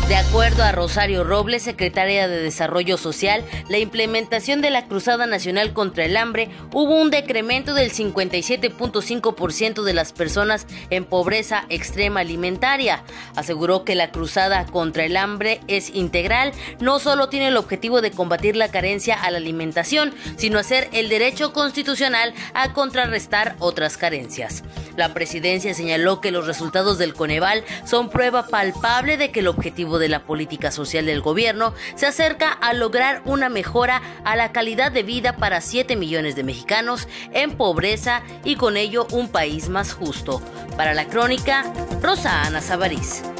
De acuerdo a Rosario Robles, secretaria de Desarrollo Social, la implementación de la Cruzada Nacional contra el Hambre hubo un decremento del 57.5% de las personas en pobreza extrema alimentaria. Aseguró que la Cruzada contra el Hambre es integral, no solo tiene el objetivo de combatir la carencia a la alimentación, sino hacer el derecho constitucional a contrarrestar otras carencias. La presidencia señaló que los resultados del Coneval son prueba palpable de que el objetivo de la política social del gobierno se acerca a lograr una mejora a la calidad de vida para 7 millones de mexicanos en pobreza y con ello un país más justo. Para La Crónica, Rosa Ana Sabarís.